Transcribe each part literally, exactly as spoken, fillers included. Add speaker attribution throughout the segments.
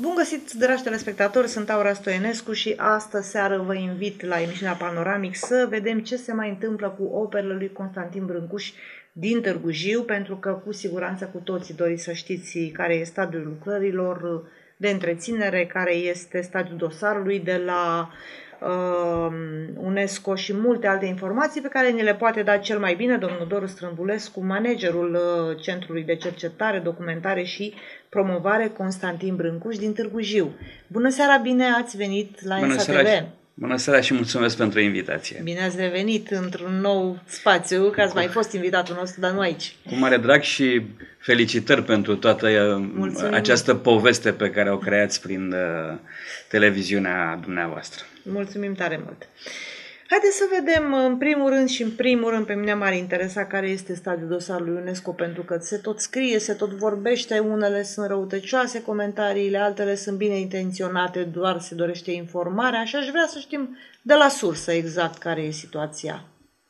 Speaker 1: Bun găsit, dragi telespectatori, sunt Aura Stoienescu și astă seară vă invit la emisiunea Panoramic să vedem ce se mai întâmplă cu operele lui Constantin Brâncuș din Târgu Jiu, pentru că cu siguranță cu toții doriți să știți care este stadiul lucrărilor de întreținere, care este stadiul dosarului de la uh, UNESCO și multe alte informații pe care ni le poate da cel mai bine domnul Doru Strâmbulescu, managerul uh, Centrului de Cercetare, Documentare și Promovare Constantin Brâncuș din Târgu Jiu. Bună seara, bine ați venit la
Speaker 2: Bună
Speaker 1: Ensa
Speaker 2: seara,
Speaker 1: T V.
Speaker 2: și, bună seara și mulțumesc pentru invitație.
Speaker 1: Bine ați revenit într-un nou spațiu, că ați mai fost invitatul nostru, dar nu aici.
Speaker 2: Cu mare drag și felicitări pentru toată Mulțumim. această poveste pe care o creați prin uh, televiziunea dumneavoastră.
Speaker 1: Mulțumim tare mult. Haideți să vedem, în primul rând și în primul rând, pe mine m-ar interesa care este stadiul dosarului UNESCO, pentru că se tot scrie, se tot vorbește, unele sunt răutăcioase comentariile, altele sunt bine intenționate, doar se dorește informarea și aș vrea să știm de la sursă exact care e situația.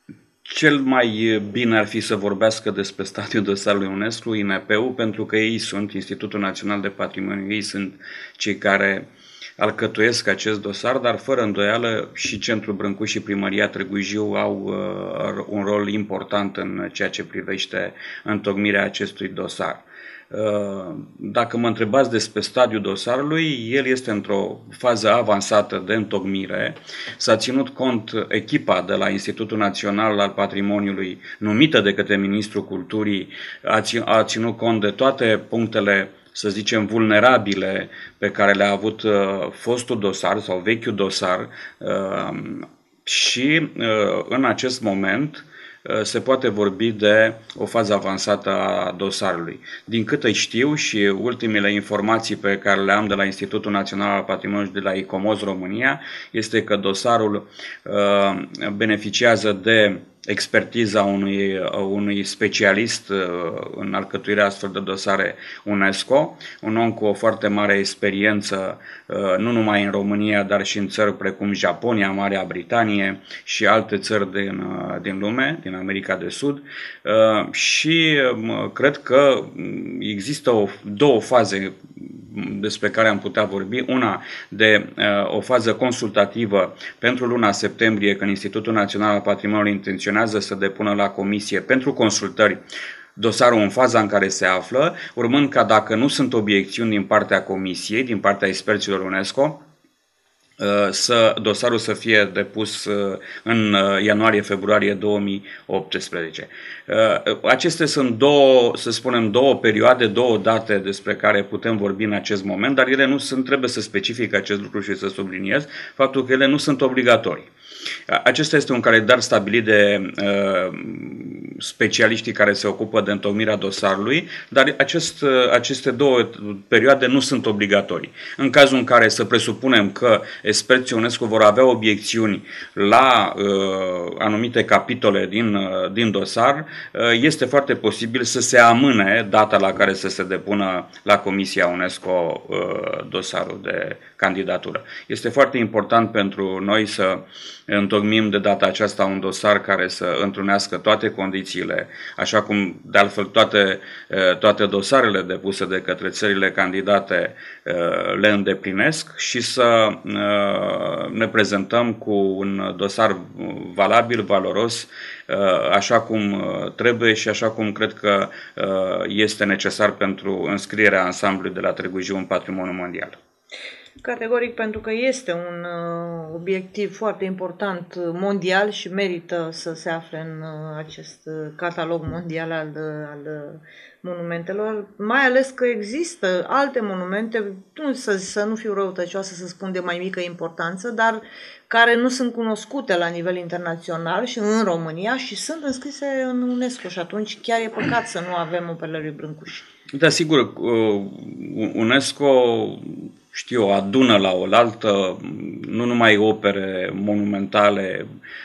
Speaker 2: Cel mai bine ar fi să vorbească despre stadiul dosarului UNESCO, I N P-ul, pentru că ei sunt, Institutul Național de Patrimoniu, ei sunt cei care alcătuiesc acest dosar, dar fără îndoială și Centrul Brâncuș și Primăria Târgu Jiu au uh, un rol important în ceea ce privește întocmirea acestui dosar. Uh, dacă mă întrebați despre stadiul dosarului, el este într-o fază avansată de întocmire. S-a ținut cont echipa de la Institutul Național al Patrimoniului, numită de către Ministrul Culturii, a, țin, a ținut cont de toate punctele, să zicem, vulnerabile pe care le-a avut uh, fostul dosar sau vechiul dosar uh, și uh, în acest moment uh, se poate vorbi de o fază avansată a dosarului. Din câte știu și ultimele informații pe care le am de la Institutul Național al Patrimoniului de la ICOMOS România este că dosarul uh, beneficiază de expertiza unui, unui specialist în alcătuirea astfel de dosare UNESCO, un om cu o foarte mare experiență, nu numai în România, dar și în țări precum Japonia, Marea Britanie și alte țări din, din lume, din America de Sud. Și cred că există o, două faze despre care am putea vorbi. Una de uh, o fază consultativă pentru luna septembrie, când Institutul Național al Patrimoniului intenționează să depună la comisie pentru consultări dosarul în faza în care se află, urmând ca, dacă nu sunt obiecțiuni din partea comisiei, din partea experților UNESCO, să dosarul să fie depus în ianuarie-februarie două mii optsprezece. Acestea sunt două, să spunem, două perioade, două date despre care putem vorbi în acest moment, dar ele nu sunt, trebuie să specific acest lucru și să subliniez faptul că ele nu sunt obligatorii. Acesta este un calendar stabilit de uh, specialiștii care se ocupă de întocmirea dosarului, dar acest, uh, aceste două perioade nu sunt obligatorii. În cazul în care să presupunem că experții UNESCO vor avea obiecțiuni la uh, anumite capitole din, uh, din dosar, uh, este foarte posibil să se amâne data la care să se depună la Comisia UNESCO uh, dosarul de candidatură. Este foarte important pentru noi să întocmim de data aceasta un dosar care să întrunească toate condițiile, așa cum de altfel toate, toate dosarele depuse de către țările candidate le îndeplinesc, și să ne prezentăm cu un dosar valabil, valoros, așa cum trebuie și așa cum cred că este necesar pentru înscrierea ansamblului de la Târgu Jiu în Patrimoniul Mondial.
Speaker 1: Categoric, pentru că este un uh, obiectiv foarte important mondial și merită să se afle în uh, acest uh, catalog mondial al, uh, al uh, monumentelor, mai ales că există alte monumente, nu să, să nu fiu răutăcioasă să spun de mai mică importanță, dar care nu sunt cunoscute la nivel internațional și în România și sunt înscrise în UNESCO, și atunci chiar e păcat să nu avem operele lui Brâncuș.
Speaker 2: Da, sigur, UNESCO, știu, adună la oaltă nu numai opere monumentale,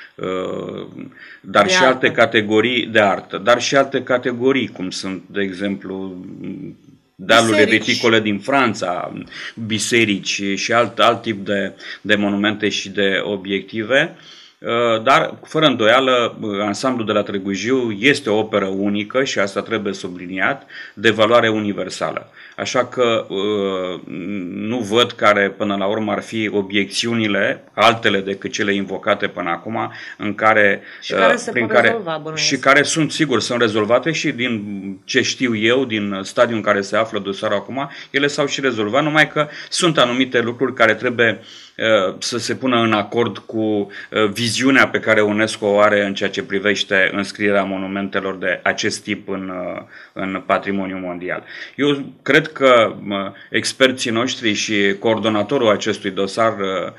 Speaker 2: dar de și artă. alte categorii de artă, dar și alte categorii, cum sunt, de exemplu, dealurile viticole din Franța, biserici și alt, alt tip de, de monumente și de obiective. Dar, fără îndoială, ansamblul de la Târgu Jiu este o operă unică și asta trebuie subliniat, de valoare universală. Așa că nu văd care până la urmă ar fi obiecțiunile altele decât cele invocate până acum, în care,
Speaker 1: și care se
Speaker 2: prin
Speaker 1: pot
Speaker 2: care,
Speaker 1: rezolva,
Speaker 2: și care sunt, sigur, sunt rezolvate și din ce știu eu, din stadiul în care se află dosarul acum, ele s-au și rezolvat, numai că sunt anumite lucruri care trebuie să se pună în acord cu viziunea pe care UNESCO o are în ceea ce privește înscrierea monumentelor de acest tip în, în patrimoniul mondial. Eu cred că experții noștri și coordonatorul acestui dosar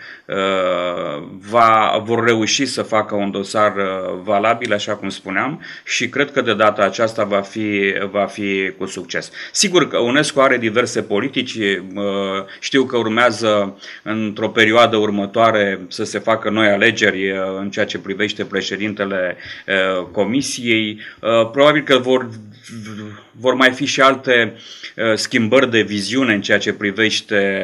Speaker 2: va, vor reuși să facă un dosar valabil, așa cum spuneam, și cred că de data aceasta va fi, va fi cu succes. Sigur că UNESCO are diverse politici, știu că urmează într-o perioadă următoare să se facă noi alegeri în ceea ce privește președintele Comisiei. Probabil că vor, vor mai fi și alte schimbări de viziune în ceea ce privește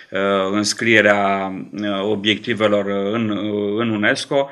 Speaker 2: înscrierea obiectivelor în, în UNESCO.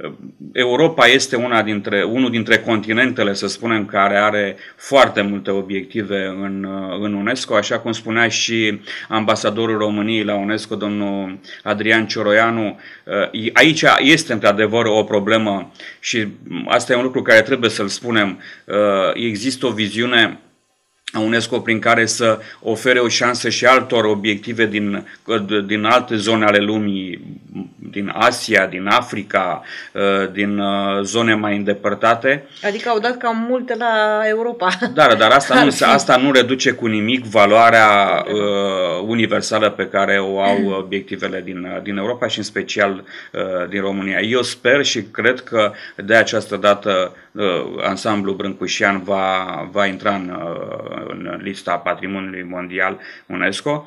Speaker 2: Europa este una dintre, unul dintre continentele, să spunem, care are foarte multe obiective în, în UNESCO, așa cum spunea și ambasadorul României la UNESCO, domnul Adrian Cioroianu. Aici este într-adevăr o problemă și asta e un lucru care trebuie să-l spunem. Există o viziune a UNESCO prin care să ofere o șansă și altor obiective din, din alte zone ale lumii, din Asia, din Africa, din zone mai îndepărtate.
Speaker 1: Adică au dat cam multe la Europa.
Speaker 2: Da, dar asta nu, asta nu reduce cu nimic valoarea uh, universală pe care o au obiectivele din, din Europa și în special uh, din România. Eu sper și cred că de această dată uh, ansamblul brâncușian va, va intra în, uh, în lista patrimoniului mondial UNESCO.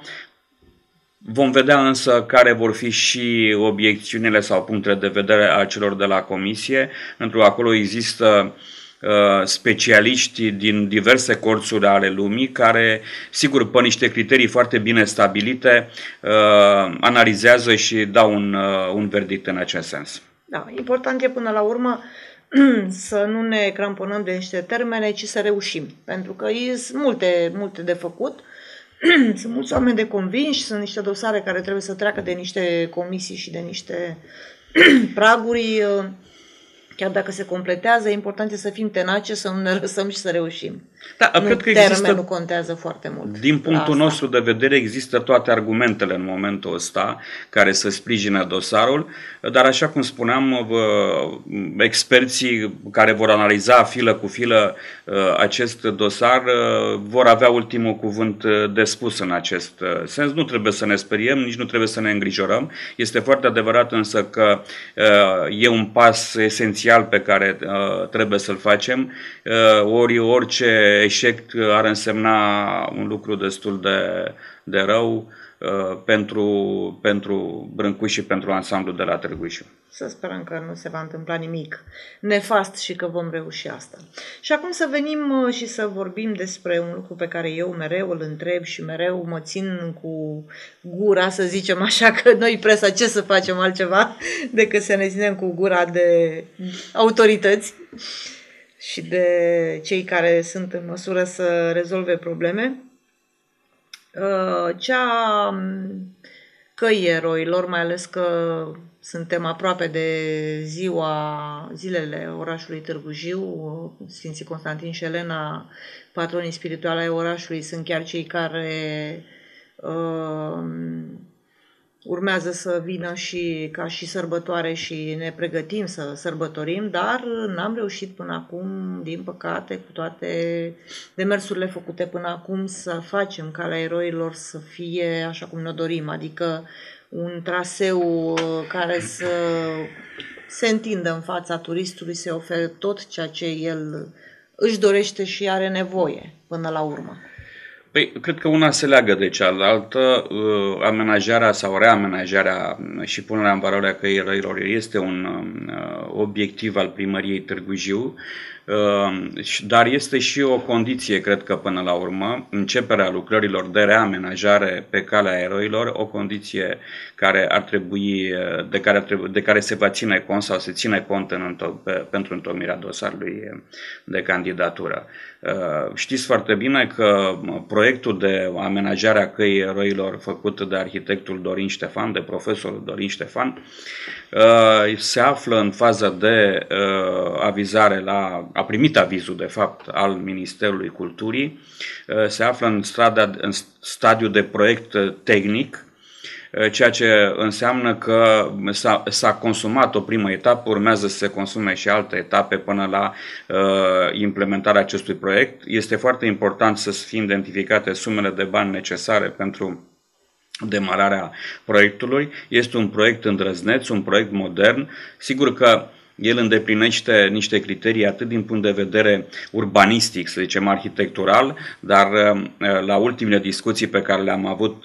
Speaker 2: Vom vedea însă care vor fi și obiecțiunile sau punctele de vedere a celor de la Comisie, pentru că acolo există uh, specialiști din diverse colțuri ale lumii care, sigur, pe niște criterii foarte bine stabilite, uh, analizează și dau un, uh, un verdict în acest sens.
Speaker 1: Da, important e până la urmă să nu ne cramponăm de niște termene, ci să reușim, pentru că sunt multe, multe de făcut. Sunt mulți oameni de convinși, sunt niște dosare care trebuie să treacă de niște comisii și de niște praguri, chiar dacă se completează, important e să fim tenace, să nu ne lăsăm și să reușim.
Speaker 2: Da,
Speaker 1: nu,
Speaker 2: cred că
Speaker 1: termenul
Speaker 2: există,
Speaker 1: contează foarte mult.
Speaker 2: Din punctul nostru de vedere există toate argumentele în momentul ăsta care să sprijină dosarul, dar așa cum spuneam, experții care vor analiza filă cu filă acest dosar vor avea ultimul cuvânt de spus în acest sens. Nu trebuie să ne speriem, nici nu trebuie să ne îngrijorăm. Este foarte adevărat însă că e un pas esențial pe care trebuie să-l facem, ori orice eșec ar însemna un lucru destul de, de rău uh, pentru, pentru Brâncuși și pentru ansamblul de la Târgu Jiu.
Speaker 1: Să sperăm că nu se va întâmpla nimic nefast și că vom reuși asta. Și acum să venim și să vorbim despre un lucru pe care eu mereu îl întreb și mereu mă țin cu gura, să zicem așa, că noi presa ce să facem altceva decât să ne ținem cu gura de autorități și de cei care sunt în măsură să rezolve probleme. Cea căii eroilor, mai ales că suntem aproape de ziua, zilele orașului Târgu Jiu, Sfinții Constantin și Elena, patronii spirituali ai orașului, sunt chiar cei care uh, urmează să vină și ca și sărbătoare și ne pregătim să sărbătorim, dar n-am reușit până acum, din păcate, cu toate demersurile făcute până acum, să facem Calea Eroilor să fie așa cum ne dorim, adică un traseu care să se întindă în fața turistului, să ofere tot ceea ce el își dorește și are nevoie până la urmă.
Speaker 2: Păi, cred că una se leagă de cealaltă. Amenajarea sau reamenajarea și punerea în valoare a căii eroilor este un obiectiv al primăriei Târgu Jiu, dar este și o condiție, cred că până la urmă, începerea lucrărilor de reamenajare pe calea eroilor, o condiție care ar trebui, de care, ar trebui, de care se va ține cont sau se ține cont în, pentru întocmirea dosarului de candidatură. Știți foarte bine că proiectul de amenajare a căii eroilor făcut de arhitectul Dorin Ștefan, de profesorul Dorin Ștefan, se află în faza de avizare la, a primit avizul de fapt al Ministerului Culturii, se află în, strada, în stadiu de proiect tehnic, ceea ce înseamnă că s-a consumat o primă etapă, urmează să se consume și alte etape până la uh, implementarea acestui proiect. Este foarte important să fie identificate sumele de bani necesare pentru demararea proiectului. Este un proiect îndrăzneț, un proiect modern. Sigur că el îndeplinește niște criterii atât din punct de vedere urbanistic, să zicem arhitectural, dar la ultimele discuții pe care le-am avut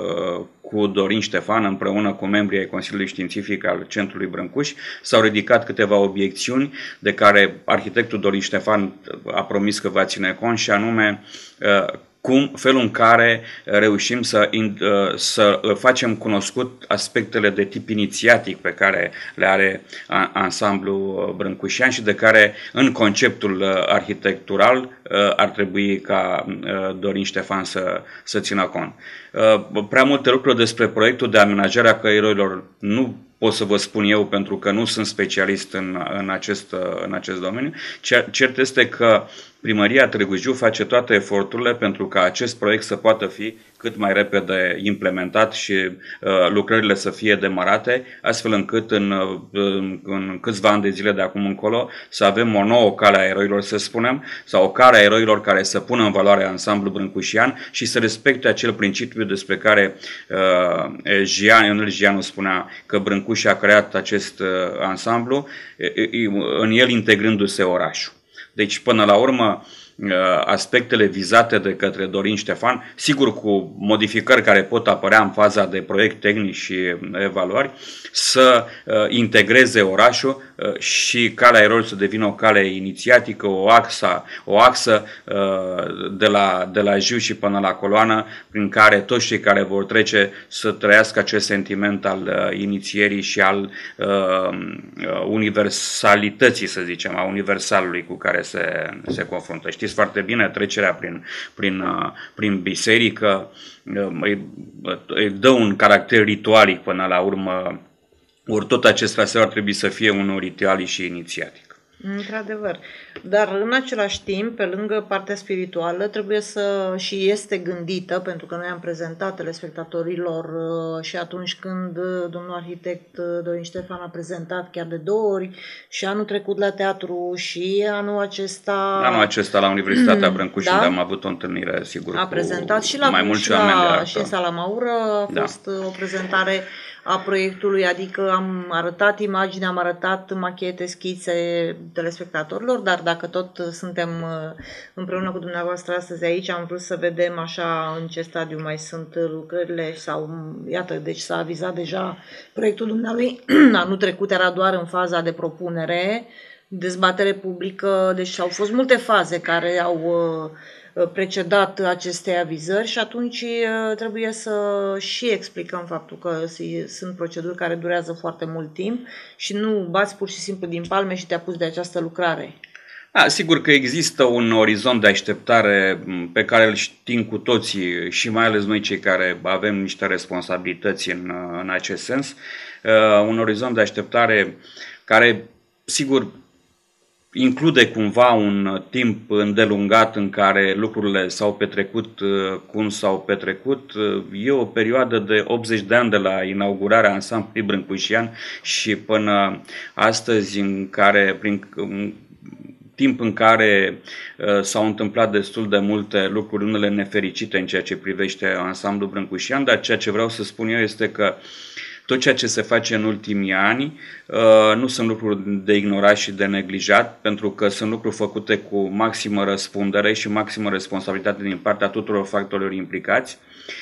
Speaker 2: cu Dorin Ștefan împreună cu membrii ai Consiliului Științific al Centrului Brâncuși s-au ridicat câteva obiecțiuni de care arhitectul Dorin Ștefan a promis că va ține cont, și anume cum, felul în care reușim să, să facem cunoscut aspectele de tip inițiatic pe care le are ansamblul brâncușean și de care în conceptul arhitectural ar trebui ca Dorin Ștefan să, să țină cont. Prea multe lucruri despre proiectul de amenajare a căilor nu pot să vă spun eu, pentru că nu sunt specialist în, în, acest, în acest domeniu. Cert este că Primăria Târgu Jiu face toate eforturile pentru ca acest proiect să poată fi cât mai repede implementat și uh, lucrările să fie demarate, astfel încât în, în, în câțiva ani de zile de acum încolo să avem o nouă cale a eroilor, să spunem, sau o cale a eroilor care să pună în valoare ansamblul brâncușian și să respecte acel principiu despre care uh, Gian, Ionel Gianu spunea că Brâncuși a creat acest uh, ansamblu, în el integrându-se orașul. Deci, până la urmă, aspectele vizate de către Dorin Ștefan, sigur cu modificări care pot apărea în faza de proiect tehnic și evaluări, să integreze orașul și calea eroilor să devină o cale inițiatică, o axă, o axă de la, de la Jiu și până la Coloană, prin care toți cei care vor trece să trăiască acest sentiment al inițierii și al universalității, să zicem, a universalului cu care se, se confruntă. Știți foarte bine, trecerea prin, prin, prin biserică îi, îi dă un caracter ritualic până la urmă, ori tot acest traseu ar trebui să fie unul ritualic și inițiatic.
Speaker 1: Într-adevăr. Dar în același timp, pe lângă partea spirituală, trebuie să și este gândită, pentru că noi am prezentat telespectatorilor și atunci când domnul arhitect Dorin Ștefan a prezentat chiar de două ori, și anul trecut la teatru și anul acesta...
Speaker 2: Anul acesta la Universitatea Brâncuși, da? Unde am avut o întâlnire, sigur,
Speaker 1: a prezentat și la
Speaker 2: mai mulți
Speaker 1: și, la, și în Sala Maură a fost da. o prezentare a proiectului, adică am arătat imagini, am arătat machete, schițe telespectatorilor, dar dacă tot suntem împreună cu dumneavoastră astăzi aici, am vrut să vedem așa în ce stadiu mai sunt lucrările sau, iată, deci s-a avizat deja proiectul dumnealui, anul trecut era doar în faza de propunere, dezbatere publică, deci au fost multe faze care au precedat acestei avizări și atunci trebuie să și explicăm faptul că sunt proceduri care durează foarte mult timp și nu bați pur și simplu din palme și te apuci de această lucrare.
Speaker 2: Da, sigur că există un orizont de așteptare pe care îl știm cu toții și mai ales noi cei care avem niște responsabilități în, în acest sens. Un orizont de așteptare care, sigur, include cumva un timp îndelungat în care lucrurile s-au petrecut cum s-au petrecut. E o perioadă de optzeci de ani de la inaugurarea ansamblului brâncușian și până astăzi, în care, prin timp în care uh, s-au întâmplat destul de multe lucruri, unele nefericite în ceea ce privește ansamblul brâncușian, dar ceea ce vreau să spun eu este că tot ceea ce se face în ultimii ani nu sunt lucruri de ignorat și de neglijat, pentru că sunt lucruri făcute cu maximă răspundere și maximă responsabilitate din partea tuturor factorilor implicați,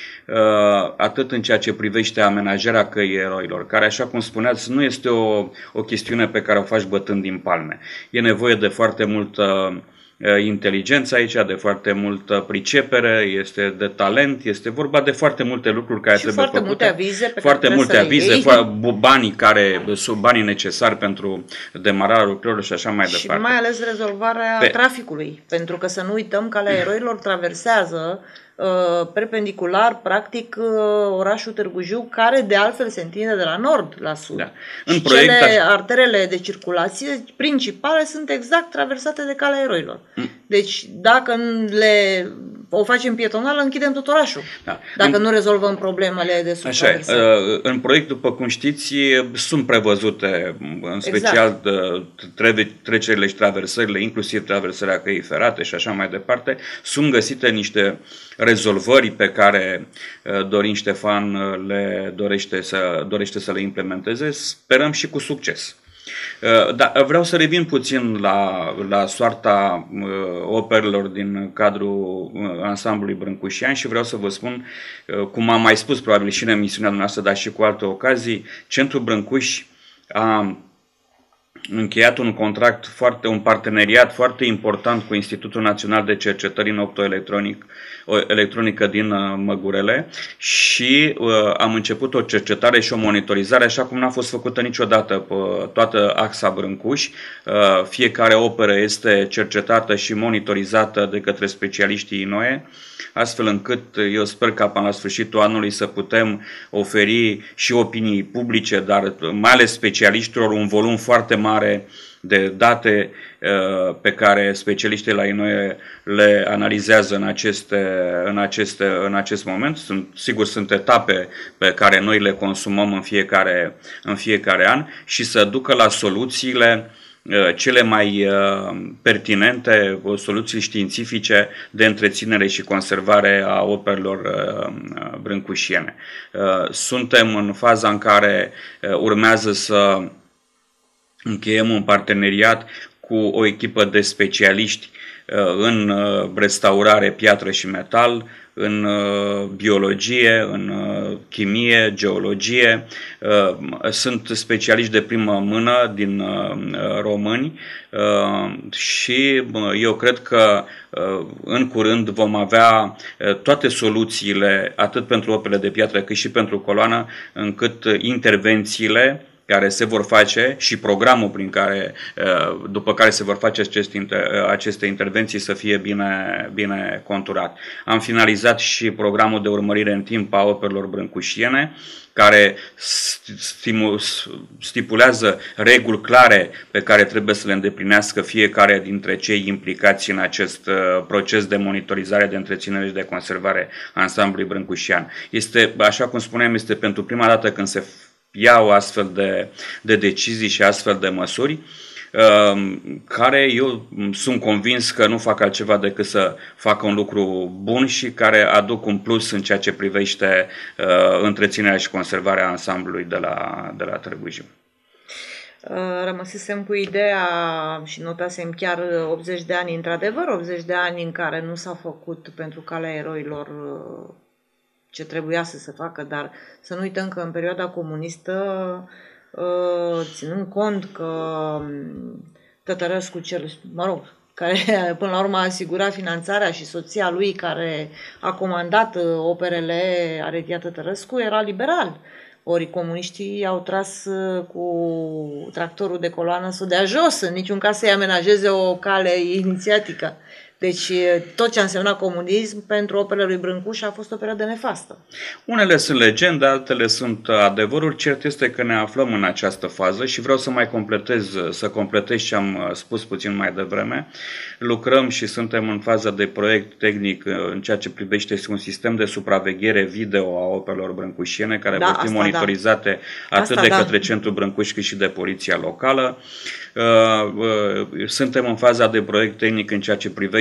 Speaker 2: atât în ceea ce privește amenajarea căii eroilor, care, așa cum spuneați, nu este o, o chestiune pe care o faci bătând din palme. E nevoie de foarte multă inteligență aici, de foarte multă pricepere, este de talent, este vorba de foarte multe lucruri care
Speaker 1: și
Speaker 2: trebuie
Speaker 1: foarte
Speaker 2: făcute.
Speaker 1: Multe avize pe
Speaker 2: foarte
Speaker 1: care
Speaker 2: multe
Speaker 1: să
Speaker 2: avize,
Speaker 1: iei.
Speaker 2: banii care sunt banii necesari pentru demararea lucrurilor și așa mai
Speaker 1: și
Speaker 2: departe.
Speaker 1: Și mai ales rezolvarea pe... traficului, pentru că să nu uităm că Calea Eroilor traversează uh, perpendicular, practic, uh, orașul Târgu Jiu, care de altfel se întinde de la nord la sud. Da.
Speaker 2: În
Speaker 1: și
Speaker 2: proiect,
Speaker 1: cele,
Speaker 2: aș...
Speaker 1: arterele de circulație principale sunt exact traversate de Calea Eroilor. Mm. Deci, dacă le o facem pietonală, închidem tot orașul. Da. Dacă în... nu rezolvăm problemele de sub traversare.
Speaker 2: Așa, în proiect, după cum știți, sunt prevăzute, în special, exact. trecerile și traversările, inclusiv traversarea căii ferate și așa mai departe. Sunt găsite niște rezolvări pe care Dorin Ștefan le dorește să, dorește să le implementeze. Sperăm și cu succes. Da, vreau să revin puțin la, la soarta uh, operelor din cadrul uh, ansamblului brâncușian și vreau să vă spun, uh, cum am mai spus probabil și în emisiunea noastră, dar și cu alte ocazii, Centrul Brâncuși a încheiat un contract, foarte, un parteneriat foarte important cu Institutul Național de Cercetări în Optoelectronic, electronică din Măgurele și uh, am început o cercetare și o monitorizare așa cum n-a fost făcută niciodată pe toată axa Brâncuș. Uh, fiecare operă este cercetată și monitorizată de către specialiștii I N O E, astfel încât eu sper ca până la sfârșitul anului să putem oferi și opinii publice, dar mai ales specialiștilor, un volum foarte mare de date uh, pe care specialiștii la I N O E le analizează în, aceste, în, aceste, în acest moment. Sunt, sigur, sunt etape pe care noi le consumăm în fiecare, în fiecare an și să ducă la soluțiile uh, cele mai uh, pertinente, soluții științifice de întreținere și conservare a operelor uh, brâncușiene. Uh, suntem în faza în care uh, urmează să încheiem un parteneriat cu o echipă de specialiști în restaurare piatră și metal, în biologie, în chimie, geologie. Sunt specialiști de primă mână din români și eu cred că în curând vom avea toate soluțiile, atât pentru operele de piatră cât și pentru coloană, încât intervențiile care se vor face și programul prin care, după care se vor face aceste, aceste intervenții să fie bine, bine conturat. Am finalizat și programul de urmărire în timp a operelor brâncușiene, care stipulează reguli clare pe care trebuie să le îndeplinească fiecare dintre cei implicați în acest proces de monitorizare, de întreținere și de conservare a ansamblului brâncușian. Este, așa cum spuneam, este pentru prima dată când se iau astfel de, de decizii și astfel de măsuri, care eu sunt convins că nu fac altceva decât să facă un lucru bun și care aduc un plus în ceea ce privește întreținerea și conservarea ansamblului de la, de la Târgu Jiu.
Speaker 1: Rămăsesem cu ideea și notasem chiar optzeci de ani, într-adevăr, optzeci de ani în care nu s-a făcut pentru Calea Eroilor ce trebuia să se facă, dar să nu uităm că în perioada comunistă, ținând cont că Tătărescu, cel, mă rog, care până la urmă a asigurat finanțarea, și soția lui care a comandat operele Aretia Tătărescu era liberal. Ori comuniștii au tras cu tractorul de coloană să o dea jos, în niciun caz să-i amenajeze o cale inițiatică. Deci tot ce a însemnat comunism pentru operele lui Brâncuș a fost o perioadă nefastă.
Speaker 2: Unele sunt legende, altele sunt adevăruri. Cert este că ne aflăm în această fază și vreau să mai completez, să completez ce am spus puțin mai devreme. Lucrăm și suntem în faza de proiect tehnic în ceea ce privește un sistem de supraveghere video a operelor brâncușiene care da, vor fi monitorizate da. atât asta, de către da. Centrul Brâncuș cât și de poliția locală. Suntem în faza de proiect tehnic în ceea ce privește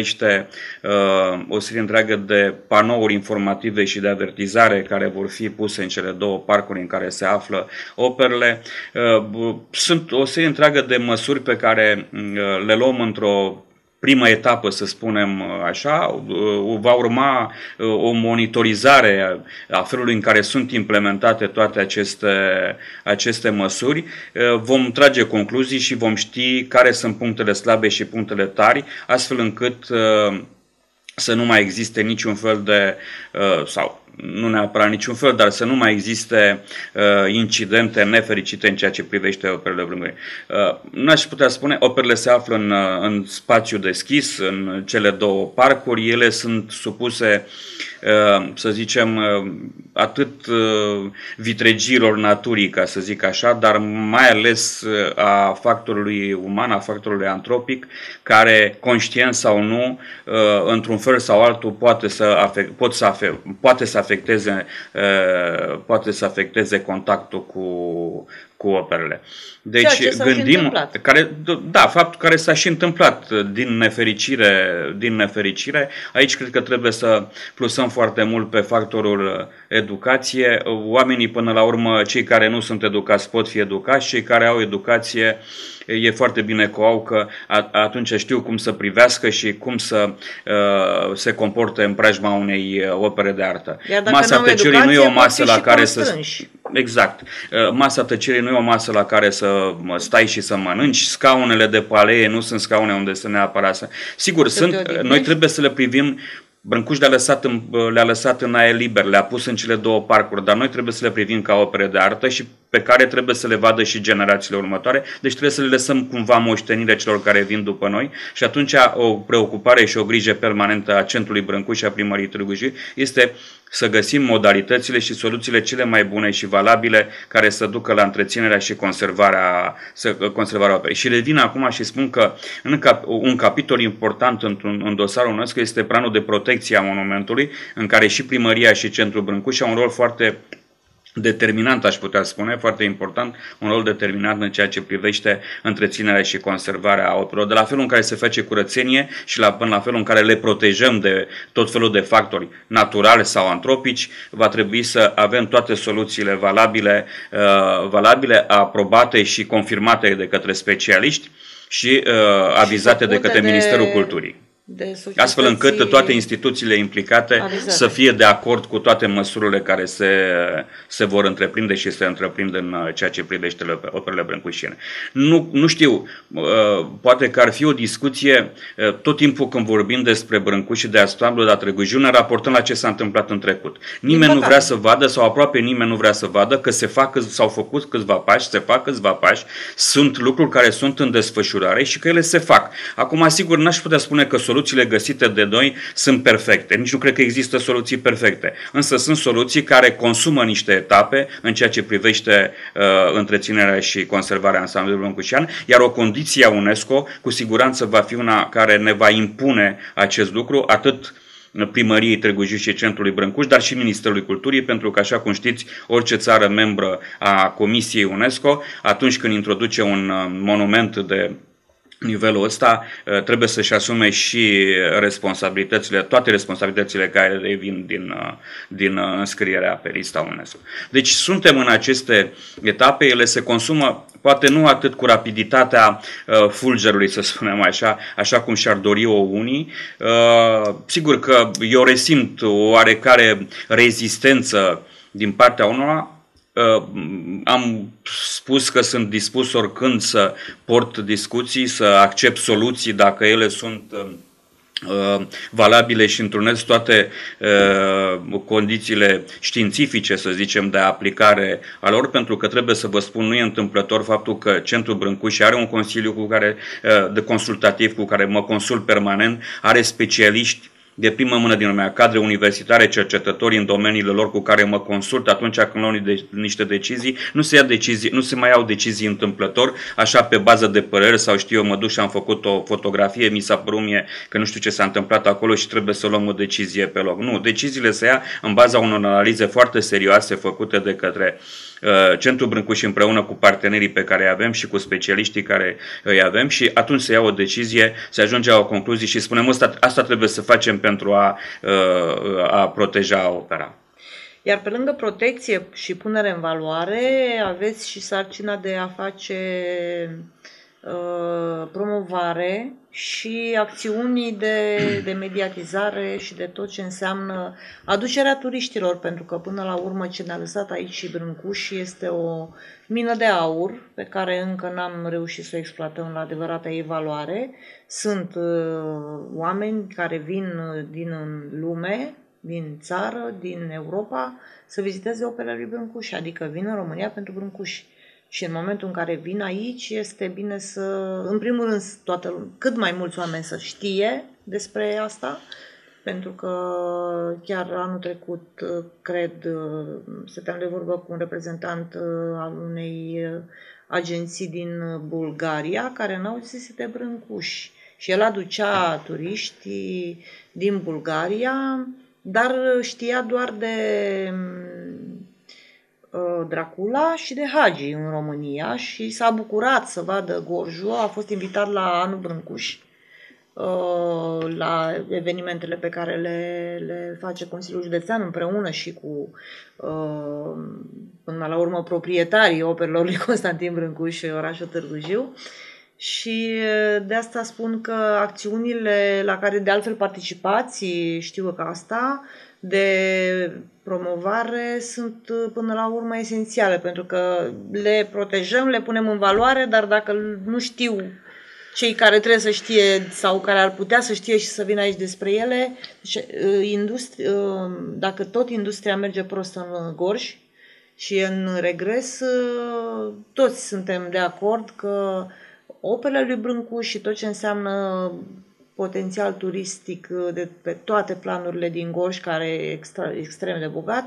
Speaker 2: privește uh, o serie întreagă de panouri informative și de avertizare care vor fi puse în cele două parcuri în care se află operele. Uh, sunt o serie întreagă de măsuri pe care uh, le luăm într-o prima etapă, să spunem așa. Va urma o monitorizare a felului în care sunt implementate toate aceste, aceste măsuri. Vom trage concluzii și vom ști care sunt punctele slabe și punctele tari, astfel încât să nu mai existe niciun fel de, sau nu neapărat niciun fel, dar să nu mai existe uh, incidente nefericite în ceea ce privește operele Brâncuș. Uh, n-aș putea spune, operele se află în, în spațiu deschis, în cele două parcuri, ele sunt supuse, uh, să zicem, uh, atât uh, vitregiilor naturii, ca să zic așa, dar mai ales uh, a factorului uman, a factorului antropic, care, conștient sau nu, uh, într-un fel sau altul, poate să, afect, pot să, afect, poate să afecteze, uh, poate să afecteze contactul cu, cu operele. Deci gândim, care, da, faptul care s-a și întâmplat din nefericire, din nefericire, aici cred că trebuie să plusăm foarte mult pe factorul educație. Oamenii, până la urmă, cei care nu sunt educați pot fi educați, cei care au educație e foarte bine că o au, că atunci știu cum să privească și cum să uh, se comporte în preajma unei opere de artă. Masa tăcerii nu e o masă la care să... Exact. Masa tăcerii nu e o masă la care să stai și să mănânci. Scaunele de palee nu sunt scaune unde să neapărat să... Sigur, sunt, noi trebuie să le privim. Brâncuș le-a lăsat, în, le-a lăsat în aer liber, le-a pus în cele două parcuri, dar noi trebuie să le privim ca opere de artă și pe care trebuie să le vadă și generațiile următoare. Deci trebuie să le lăsăm cumva moștenire celor care vin după noi și atunci o preocupare și o grijă permanentă a Centrului Brâncuș și a Primăriei Târgu Jiu este să găsim modalitățile și soluțiile cele mai bune și valabile care să ducă la întreținerea și conservarea, să, conservarea operei. Și revin acum și spun că în cap, un capitol important într-un, în dosarul nostru este planul de protecție a monumentului, în care și Primăria și Centrul Brâncuș au un rol foarte determinant, aș putea spune, foarte important, un rol determinant în ceea ce privește întreținerea și conservarea operelor, de la felul în care se face curățenie și la, până la felul în care le protejăm de tot felul de factori naturali sau antropici, va trebui să avem toate soluțiile valabile, uh, valabile aprobate și confirmate de către specialiști și uh, avizate și de către de... Ministerul Culturii. Astfel încât toate instituțiile implicate avizate să fie de acord cu toate măsurile care se, se vor întreprinde și se întreprind în ceea ce privește operele brâncușiene. Nu, nu știu, poate că ar fi o discuție tot timpul când vorbim despre Brâncuș și de ansamblu de Târgu Jiu, ne raportăm la ce s-a întâmplat în trecut. Nimeni nu vrea să vadă sau aproape nimeni nu vrea să vadă că se fac, s-au făcut câțiva pași, se fac câțiva pași, sunt lucruri care sunt în desfășurare și că ele se fac. Acum, sigur, n-aș putea spune că soluțiile găsite de noi sunt perfecte. Nici nu cred că există soluții perfecte. Însă sunt soluții care consumă niște etape în ceea ce privește uh, întreținerea și conservarea ansamblului brâncușian, iar o condiție a UNESCO cu siguranță va fi una care ne va impune acest lucru, atât Primăriei Târgu Jiu și Centrului Brâncuș, dar și Ministerului Culturii, pentru că, așa cum știți, orice țară membră a Comisiei UNESCO, atunci când introduce un uh, monument de nivelul ăsta, trebuie să-și asume și responsabilitățile, toate responsabilitățile care vin din, din înscrierea pe lista UNESCO. Deci suntem în aceste etape, ele se consumă poate nu atât cu rapiditatea uh, fulgerului, să spunem așa, așa cum și-ar dori-o unii. Uh, sigur că eu resimt o oarecare rezistență din partea unora. Uh, am spus că sunt dispus oricând să port discuții, să accept soluții dacă ele sunt uh, valabile și întrunesc toate uh, condițiile științifice, să zicem, de aplicare a lor, pentru că trebuie să vă spun, nu e întâmplător faptul că Centrul Brâncuș are un consiliu cu care, uh, de consultativ cu care mă consult permanent, are specialiști de primă mână din lumea, cadre universitare, cercetători în domeniile lor cu care mă consult atunci când luau niște decizii. Nu se, ia decizii, nu se mai iau decizii întâmplător, așa pe bază de păreri sau știu eu, mă duc și am făcut o fotografie, mi s-a părut mie că nu știu ce s-a întâmplat acolo și trebuie să luăm o decizie pe loc. Nu, deciziile se ia în baza unor analize foarte serioase făcute de către Centrul Brâncuși împreună cu partenerii pe care îi avem și cu specialiștii care îi avem și atunci se ia o decizie, se ajunge la o concluzie și spunem asta, asta trebuie să facem pentru a, a proteja opera.
Speaker 1: Iar pe lângă protecție și punere în valoare, aveți și sarcina de a face uh, promovare și acțiuni de, de mediatizare și de tot ce înseamnă aducerea turiștilor, pentru că până la urmă ce ne-a lăsat aici și Brâncuși este o mină de aur pe care încă n-am reușit să o exploatăm la adevărata ei valoare. Sunt uh, oameni care vin din lume, din țară, din Europa, să viziteze operele lui Brâncuși, adică vin în România pentru Brâncuși. Și în momentul în care vin aici, este bine să, în primul rând, toată, cât mai mulți oameni să știe despre asta, pentru că chiar anul trecut, cred, stăteam de vorbă cu un reprezentant al unei agenții din Bulgaria, care n-au zis de Brâncuși. Și el aducea turiștii din Bulgaria, dar știa doar de uh, Dracula și de Hagi în România și s-a bucurat să vadă Gorjul, a fost invitat la Anul Brâncuși, uh, la evenimentele pe care le, le face Consiliul Județean împreună și cu, uh, până la urmă, proprietarii operelor lui Constantin Brâncuși, orașul Târgu Jiu. Și de asta spun că acțiunile la care de altfel participați, știu că asta, de promovare sunt până la urmă esențiale, pentru că le protejăm, le punem în valoare, dar dacă nu știu cei care trebuie să știe sau care ar putea să știe și să vină aici despre ele, industri- dacă tot industria merge prost în Gorj și în regres, toți suntem de acord că operele lui Brâncuși și tot ce înseamnă potențial turistic de pe toate planurile din Gorj, care e extra, extrem de bogat,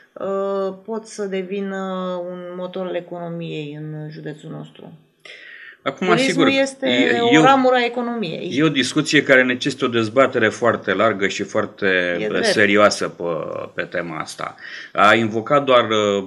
Speaker 1: pot să devină un motor al economiei în județul nostru.
Speaker 2: Acum,
Speaker 1: Turismul
Speaker 2: sigur,
Speaker 1: este
Speaker 2: e,
Speaker 1: o ramură a economiei.
Speaker 2: E o discuție care necesită o dezbatere foarte largă și foarte serioasă pe, pe tema asta. A invocat doar uh,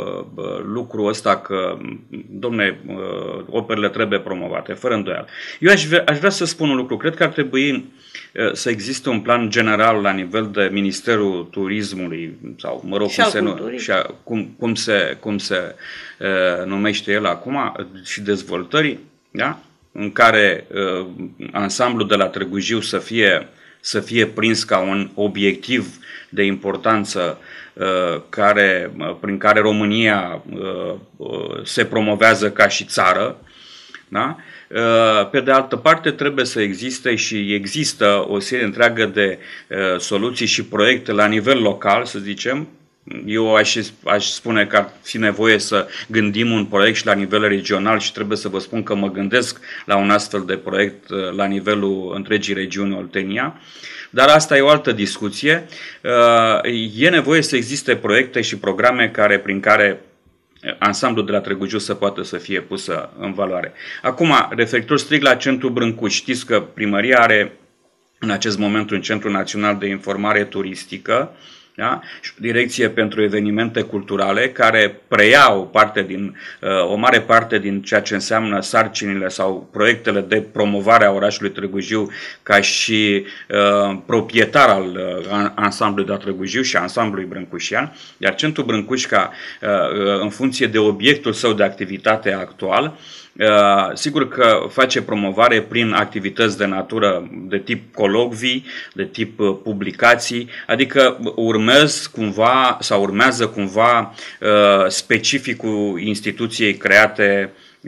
Speaker 2: lucrul ăsta că, domne, uh, operele trebuie promovate, fără îndoială. Eu aș vrea, aș vrea să spun un lucru. Cred că ar trebui uh, să existe un plan general la nivel de Ministerul Turismului sau, mă rog,
Speaker 1: și
Speaker 2: cum, se,
Speaker 1: culturii.
Speaker 2: și a, cum, cum se, cum se uh, numește el acum, și dezvoltării, da? În care uh, ansamblul de la Târgu Jiu să fie, să fie prins ca un obiectiv de importanță uh, care, uh, prin care România uh, uh, se promovează ca și țară. Da? Uh, pe de altă parte trebuie să existe și există o serie întreagă de uh, soluții și proiecte la nivel local, să zicem. Eu aș, aș spune că ar fi nevoie să gândim un proiect și la nivel regional și trebuie să vă spun că mă gândesc la un astfel de proiect la nivelul întregii regiuni Oltenia. Dar asta e o altă discuție. E nevoie să existe proiecte și programe care, prin care ansamblul de la Târgu Jiu să poată să fie pusă în valoare. Acum, referitor strict la Centrul Brâncuși, știți că primăria are în acest moment un Centru Național de Informare Turistică, da? Direcție pentru evenimente culturale, care preia o, parte din, o mare parte din ceea ce înseamnă sarcinile sau proiectele de promovare a orașului Târgu Jiu ca și uh, proprietar al uh, ansamblului de la Târgu Jiu și ansamblului brâncușian, iar Centrul Brâncuși, ca, uh, în funcție de obiectul său de activitate actual, Uh, sigur că face promovare prin activități de natură de tip colocvii, de tip uh, publicații, adică urmez cumva sau urmează cumva uh, specificul instituției create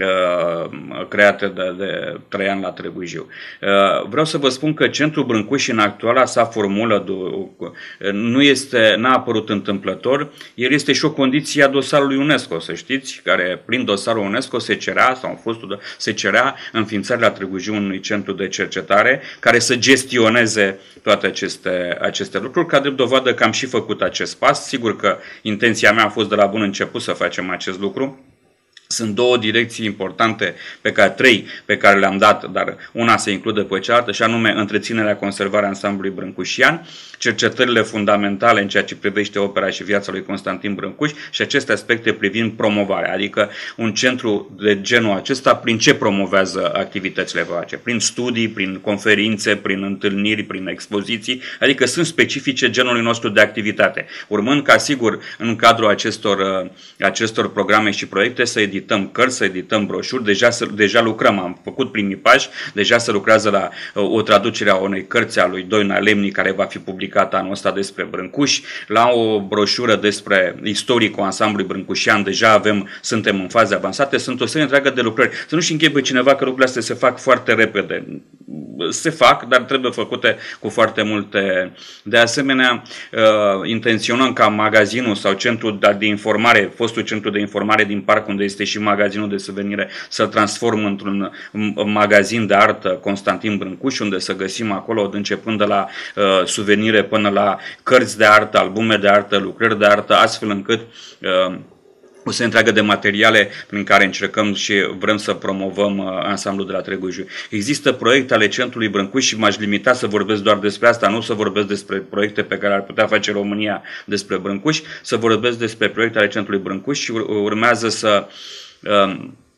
Speaker 2: create de, de trei ani la Târgu Jiu. Vreau să vă spun că Centrul Brâncuși în actuala sa formulă nu este, n-a apărut întâmplător, el este și o condiție a dosarului UNESCO, să știți, care prin dosarul UNESCO se cerea, sau în fostul, se cerea înființarea la Târgu Jiu unui centru de cercetare care să gestioneze toate aceste, aceste lucruri, ca de dovadă că am și făcut acest pas. Sigur că intenția mea a fost de la bun început să facem acest lucru, Sunt două direcții importante, pe care, trei pe care le-am dat, dar una se include pe cealaltă, și anume întreținerea, conservarea ansamblului brâncușian, cercetările fundamentale în ceea ce privește opera și viața lui Constantin Brâncuș și aceste aspecte privind promovarea, adică un centru de genul acesta prin ce promovează activitățile face? Prin studii, prin conferințe, prin întâlniri, prin expoziții, adică sunt specifice genului nostru de activitate. Urmând ca sigur în cadrul acestor, acestor programe și proiecte să edităm cărți, să edităm broșuri, deja, deja lucrăm, am făcut primii pași, deja se lucrează la o traducere a unei cărți a lui Doina Lemni care va fi publicată anul ăsta despre Brâncuș, la o broșură despre istoricul ansamblului brâncușian, deja avem, suntem în faze avansate, sunt o serie întreagă de lucrări. Să nu-și încheie pe cineva că lucrurile astea se fac foarte repede. Se fac, dar trebuie făcute cu foarte multe. De asemenea, intenționăm ca magazinul sau centrul de informare, fostul centru de informare din parc, unde este și magazinul de suvenire, să transform într-un magazin de artă Constantin Brâncuș, unde să găsim acolo, începând de la uh, suvenire până la cărți de artă, albume de artă, lucrări de artă, astfel încât uh, o serie întreagă de materiale prin care încercăm și vrem să promovăm uh, ansamblul de la Târgu Jiu. Există proiecte ale Centrului Brâncuș și m-aș limita să vorbesc doar despre asta, nu să vorbesc despre proiecte pe care ar putea face România despre Brâncuș, să vorbesc despre proiecte ale Centrului Brâncuș și urmează să uh,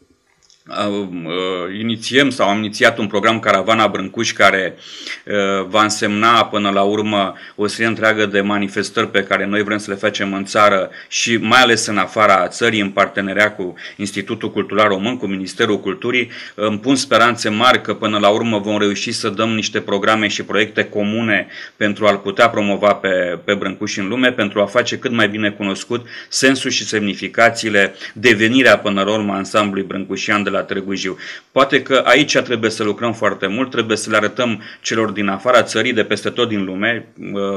Speaker 2: Uh, uh, inițiem sau am inițiat un program Caravana Brâncuș care uh, va însemna până la urmă o serie întreagă de manifestări pe care noi vrem să le facem în țară și mai ales în afara țării, în parteneria cu Institutul Cultural Român, cu Ministerul Culturii. Îmi pun speranțe mari că până la urmă vom reuși să dăm niște programe și proiecte comune pentru a-l putea promova pe, pe Brâncuș în lume, pentru a face cât mai bine cunoscut sensul și semnificațiile, devenirea până la urmă ansamblului brâncușian de la Târgu Jiu. Poate că aici trebuie să lucrăm foarte mult, trebuie să le arătăm celor din afara țării, de peste tot din lume,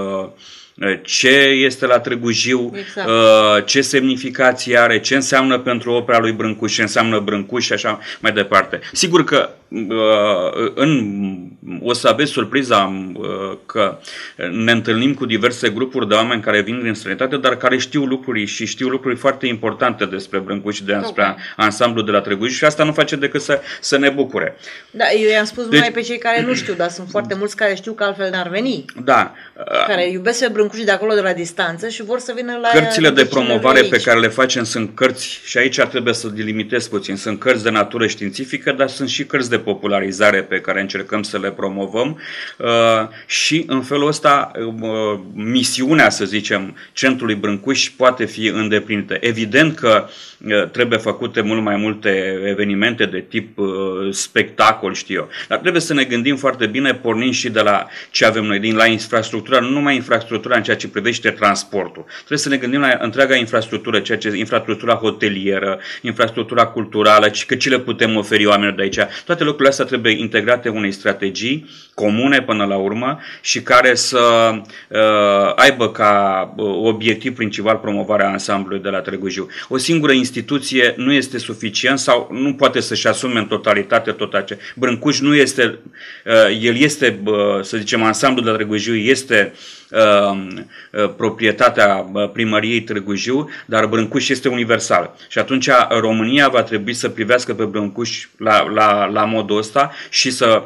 Speaker 2: ce este la Târgu Jiu, exact. Ce semnificație are, ce înseamnă pentru opera lui Brâncuș, ce înseamnă Brâncuș și așa mai departe. Sigur că în, o să aveți surpriza că ne întâlnim cu diverse grupuri de oameni care vin din străinătate, dar care știu lucruri și știu lucruri foarte importante despre Brâncuș și despre okay. ansamblul de la Târgu Jiu și asta nu face decât să, să ne bucure.
Speaker 1: Da, eu i-am spus deci, numai pe cei care nu știu, dar sunt foarte mulți care știu că altfel n-ar veni.
Speaker 2: Da.
Speaker 1: Care iubesc pe Brâncuș de acolo de la distanță și vor să vină la
Speaker 2: cărțile de promovare pe care le facem sunt cărți, și aici trebuie să delimitez puțin, sunt cărți de natură științifică, dar sunt și cărți de popularizare pe care încercăm să le promovăm uh, și în felul ăsta uh, misiunea, să zicem, Centrului Brâncuș poate fi îndeplinită. Evident că uh, trebuie făcute mult mai multe evenimente de tip uh, spectacol, știu eu, dar trebuie să ne gândim foarte bine, pornind și de la ce avem noi, din la infrastructura, nu numai infrastructura în ceea ce privește transportul. Trebuie să ne gândim la întreaga infrastructură, ceea ce infrastructura hotelieră, infrastructura culturală, că ce le putem oferi oamenilor de aici. Toate lucrurile astea trebuie integrate unei strategii comune până la urmă și care să uh, aibă ca uh, obiectiv principal promovarea ansamblului de la Târgu Jiu. O singură instituție nu este suficient sau nu poate să-și asume în totalitate tot acest. Brâncuș nu este, uh, el este, uh, să zicem, ansamblul de la Târgu Jiu este uh, uh, proprietatea primăriei Târgu Jiu, dar Brâncuș este universal. Și atunci România va trebui să privească pe Brâncuș la, la, la modul ăsta și să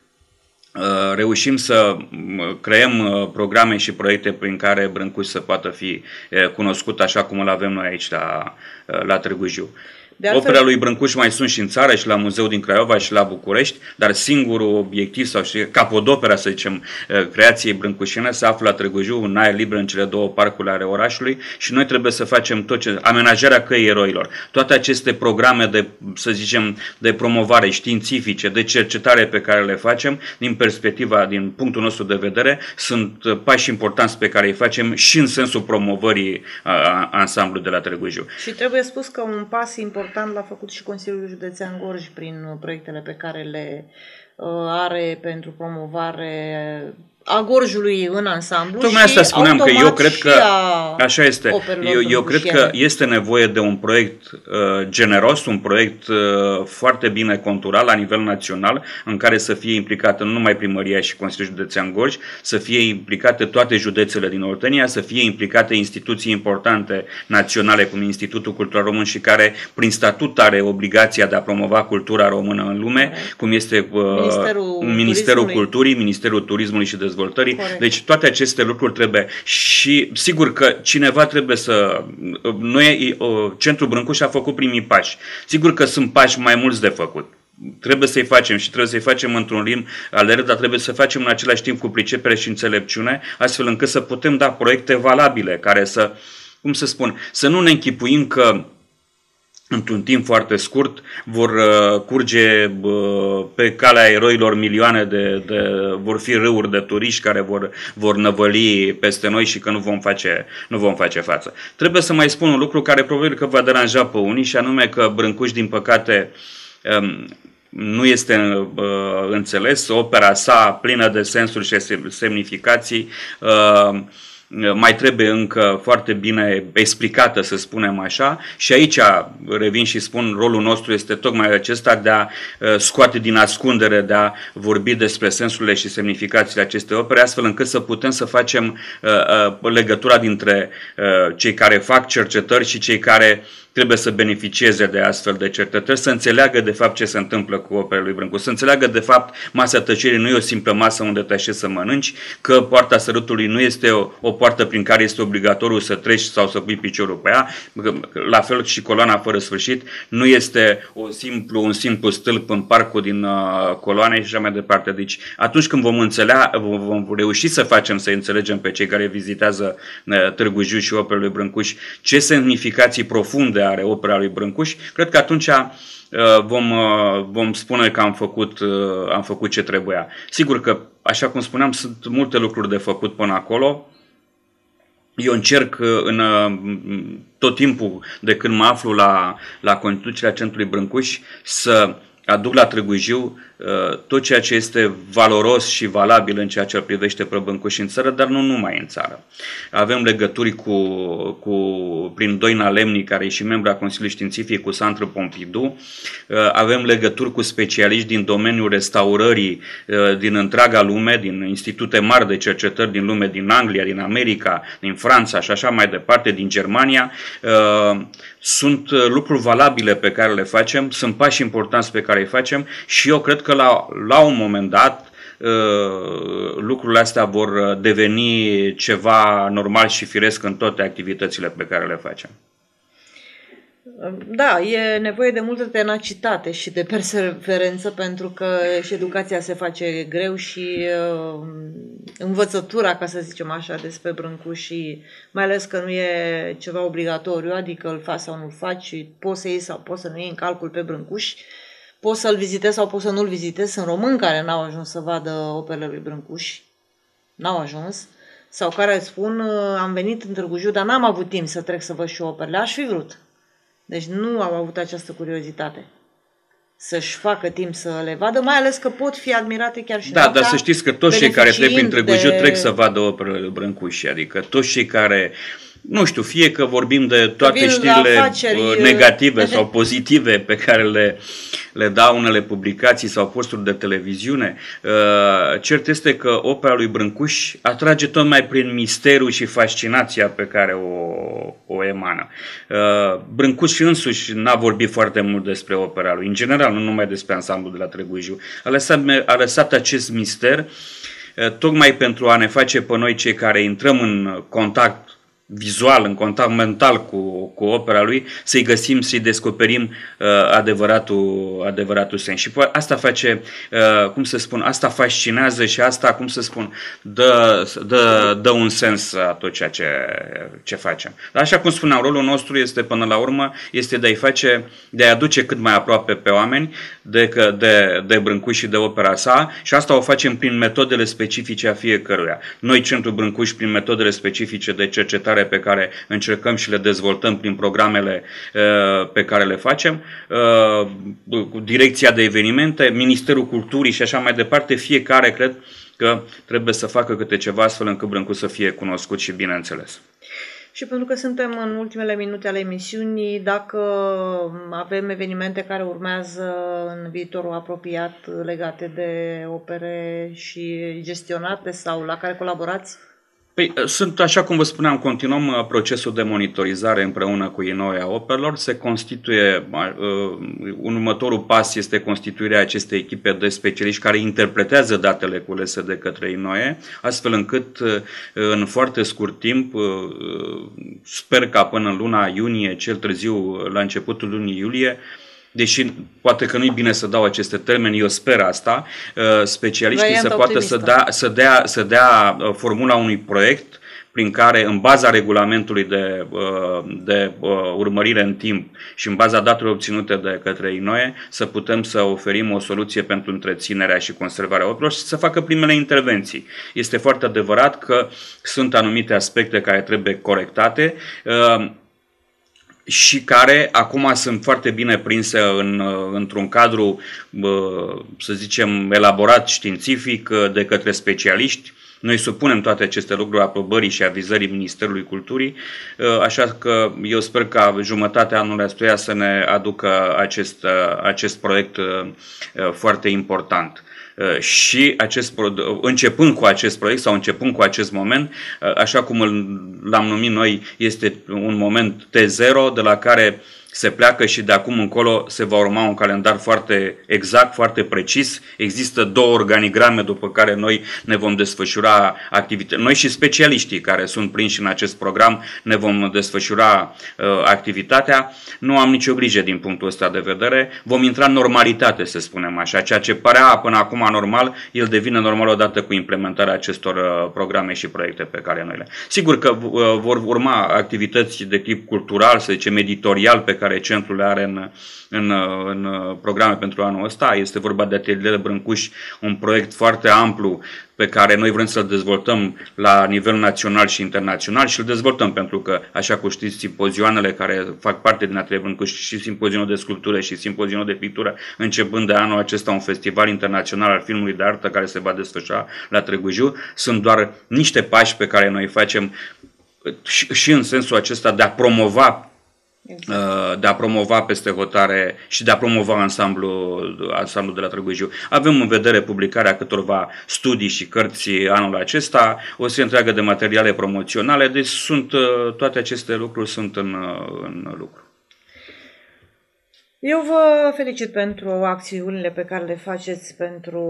Speaker 2: reușim să creăm programe și proiecte prin care Brâncuș să poată fi cunoscut așa cum îl avem noi aici la, la Târgu Jiu. Opera lui Brâncuș mai sunt și în țară, și la Muzeul din Craiova, și la București, dar singurul obiectiv sau și capodopera, să zicem, creației brâncușine se află la Târgu Jiu, în aer liber, în cele două parcuri ale orașului și noi trebuie să facem tot ce... amenajarea căii eroilor. Toate aceste programe de, să zicem, de promovare științifice, de cercetare pe care le facem, din perspectiva, din punctul nostru de vedere, sunt pași importanți pe care îi facem și în sensul promovării ansamblului de la Târgu Jiu.
Speaker 1: Și trebuie spus că un pas important l-a făcut și Consiliul Județean Gorj prin proiectele pe care le uh, are pentru promovare a Gorjului în ansamblu.
Speaker 2: Tocmai asta spuneam, că eu cred că așa este. Eu, eu cred că este nevoie de un proiect uh, generos, un proiect uh, foarte bine conturat la nivel național, în care să fie implicată nu numai primăria și Consiliul Județean Gorj, să fie implicate toate județele din Oltenia, să fie implicate instituții importante naționale, cum Institutul Cultural Român, și care prin statut are obligația de a promova cultura română în lume, corect, cum este uh, Ministerul, Ministerul Culturii, Ministerul Turismului și Dezvoltării. Corect. Deci toate aceste lucruri trebuie, și sigur că cineva trebuie să... Noi, Centrul Brâncuș a făcut primii pași. Sigur că sunt pași mai mulți de făcut. Trebuie să-i facem și trebuie să-i facem într-un ritm alert, dar trebuie să facem în același timp cu pricepere și înțelepciune, astfel încât să putem da proiecte valabile, care să, cum să spun, să nu ne închipuim că într-un timp foarte scurt vor uh, curge uh, pe calea eroilor milioane de, de vor fi râuri de turiști care vor, vor năvăli peste noi și că nu vom face, nu vom face față. Trebuie să mai spun un lucru care probabil că va deranja pe unii, și anume că Brâncuș, din păcate, um, nu este uh, înțeles. Opera sa, plină de sensuri și semnificații, uh, mai trebuie încă foarte bine explicată, să spunem așa, și aici revin și spun, rolul nostru este tocmai acesta, de a scoate din ascundere, de a vorbi despre sensurile și semnificațiile acestei opere, astfel încât să putem să facem uh, legătura dintre uh, cei care fac cercetări și cei care trebuie să beneficieze de astfel de cercetări, să înțeleagă de fapt ce se întâmplă cu operele lui Brâncuș, să înțeleagă de fapt masa tăcerii nu e o simplă masă unde te așezi să mănânci, că poarta sărutului nu este o, o poartă prin care este obligatoriu să treci sau să pui piciorul pe ea, la fel și coloana fără sfârșit nu este o simplu, un simplu stâlp în parcul din uh, coloane și așa mai departe. Deci atunci când vom înțelea, vom reuși să facem să înțelegem pe cei care vizitează uh, Târgu Jiu și operele lui Brâncuș ce semnificații profunde are opera lui Brâncuș, cred că atunci uh, vom, uh, vom spune că am făcut, uh, am făcut ce trebuia. Sigur că, așa cum spuneam, sunt multe lucruri de făcut până acolo. Eu încerc în tot timpul de când mă aflu la, la conducerea Centrului Brâncuș să aduc la Târgu Jiu tot ceea ce este valoros și valabil în ceea ce îl privește pe Brâncuș în țară, dar nu numai în țară. Avem legături cu, cu, prin Doina Lemni, care e și membru a Consiliului Științific, cu Centrul Pompidou. Avem legături cu specialiști din domeniul restaurării din întreaga lume, din institute mari de cercetări din lume, din Anglia, din America, din Franța și așa mai departe, din Germania. Sunt lucruri valabile pe care le facem, sunt pași importanți pe care îi facem și eu cred că la, la un moment dat lucrurile astea vor deveni ceva normal și firesc în toate activitățile pe care le facem.
Speaker 1: Da, e nevoie de multă tenacitate și de perseverență, pentru că și educația se face greu și uh, învățătura, ca să zicem așa, despre Brâncuș, și mai ales că nu e ceva obligatoriu, adică îl faci sau nu-l faci, poți să iei sau poți să nu iei în calcul pe Brâncuș, poți să-l vizitezi sau poți să nu-l vizitezi. Sunt români care n-au ajuns să vadă operele lui Brâncuș, n-au ajuns, sau care spun, am venit în Târgu Jiu, dar n-am avut timp să trec să văd și operele, aș fi vrut. Deci nu au avut această curiozitate să-și facă timp să le vadă, mai ales că pot fi admirate chiar și
Speaker 2: da, noaptea. Dar să știți că toți cei care trec prin Târgu Jiu de... trec să vadă operele lui Brâncuș, adică toți cei care, nu știu, fie că vorbim de toate știrile afaceri negative sau pozitive pe care le, le dau unele publicații sau posturi de televiziune, cert este că opera lui Brâncuș atrage tot mai prin misterul și fascinația pe care o, o emană. Brâncuș însuși n-a vorbit foarte mult despre opera lui, în general, nu numai despre ansamblul de la Târgu Jiu. A lăsat, a lăsat acest mister tocmai pentru a ne face pe noi, cei care intrăm în contact vizual, în contact mental cu, cu opera lui, să-i găsim, să-i descoperim uh, adevăratul, adevăratul sens. Și asta face, uh, cum să spun, asta fascinează și asta, cum să spun, dă, dă, dă un sens a tot ceea ce, ce facem. Dar așa cum spuneam, rolul nostru este, până la urmă, este de a-i face, de a aduce cât mai aproape pe oameni de, de, de Brâncuș și de opera sa, și asta o facem prin metodele specifice a fiecăruia. Noi, Centrul Brâncuș, prin metodele specifice de cercetare pe care încercăm și le dezvoltăm prin programele uh, pe care le facem, uh, Direcția de Evenimente, Ministerul Culturii și așa mai departe, fiecare, cred, că trebuie să facă câte ceva astfel încât Brâncuș să fie cunoscut și bine înțeles.
Speaker 1: Și pentru că suntem în ultimele minute ale emisiunii, dacă avem evenimente care urmează în viitorul apropiat legate de opere și gestionate sau la care colaborați?
Speaker 2: Păi, sunt, așa cum vă spuneam, continuăm procesul de monitorizare împreună cu Inoue a operelor. Se constituie, uh, următorul pas este constituirea acestei echipe de specialiști care interpretează datele culese de către Inoue, astfel încât uh, în foarte scurt timp, uh, sper ca până în luna iunie, cel târziu la începutul lunii iulie, deși poate că nu-i bine să dau aceste termeni, eu sper asta, specialiștii să poată să dea, să, dea, să dea formula unui proiect prin care, în baza regulamentului de, de urmărire în timp și în baza datelor obținute de către Inoue, să putem să oferim o soluție pentru întreținerea și conservarea opelor și să facă primele intervenții. Este foarte adevărat că sunt anumite aspecte care trebuie corectate și care acum sunt foarte bine prinse în, într-un cadru, să zicem, elaborat științific de către specialiști. Noi supunem toate aceste lucruri aprobării și avizării Ministerului Culturii, așa că eu sper ca jumătatea anului acestuia să ne aducă acest, acest proiect foarte important. Și acest, începând cu acest proiect sau începând cu acest moment, așa cum l-am numit noi, este un moment T zero de la care se pleacă și de acum încolo se va urma un calendar foarte exact, foarte precis. Există două organigrame după care noi ne vom desfășura activități. Noi și specialiștii care sunt prinși în acest program ne vom desfășura uh, activitatea. Nu am nicio grijă din punctul ăsta de vedere. Vom intra în normalitate, să spunem așa. Ceea ce părea până acum normal, el devine normal odată cu implementarea acestor uh, programe și proiecte pe care noi le. Sigur că uh, vor urma activități de tip cultural, să zicem editorial, pe care centrul le are în, în, în programe pentru anul ăsta. Este vorba de Atelierele Brâncuș, un proiect foarte amplu pe care noi vrem să-l dezvoltăm la nivel național și internațional și îl dezvoltăm pentru că, așa cum știți, simpozioanele care fac parte din Atelierele Brâncuș și simpozionul de sculptură și simpozionul de pictură, începând de anul acesta un festival internațional al filmului de artă care se va desfășura la Târgu Jiu, sunt doar niște pași pe care noi facem și, și în sensul acesta de a promova de a promova peste hotare și de a promova ansamblul, ansamblul de la Târgu Jiu. Avem în vedere publicarea câtorva studii și cărți anul acesta, o serie întreagă de materiale promoționale, deci sunt, toate aceste lucruri sunt în, în lucru.
Speaker 1: Eu vă felicit pentru acțiunile pe care le faceți pentru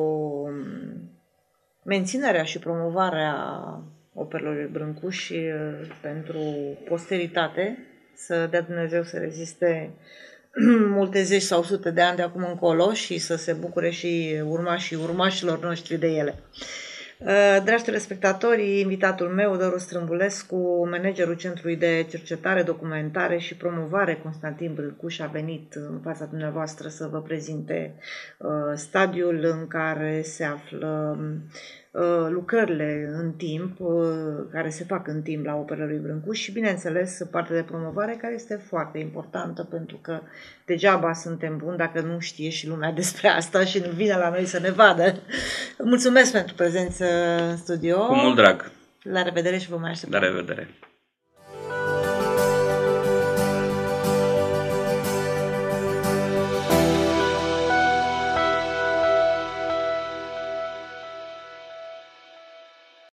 Speaker 1: menținerea și promovarea operelor Brâncuș și pentru posteritate. Să dea Dumnezeu să reziste multe zeci sau sute de ani de acum încolo și să se bucure și urmașii urmașilor noștri de ele. Dragi telespectatori, invitatul meu, Doru Strâmbulescu, managerul Centrului de Cercetare, Documentare și Promovare Constantin Brâncuș, a venit în fața dumneavoastră să vă prezinte stadiul în care se află lucrările în timp, care se fac în timp la operele lui Brâncuș și, bineînțeles, partea de promovare, care este foarte importantă, pentru că degeaba suntem buni dacă nu știe și lumea despre asta și nu vine la noi să ne vadă. Mulțumesc pentru prezență în studio.
Speaker 2: Cu mult drag.
Speaker 1: La revedere și vă mai așteptăm.
Speaker 2: La revedere.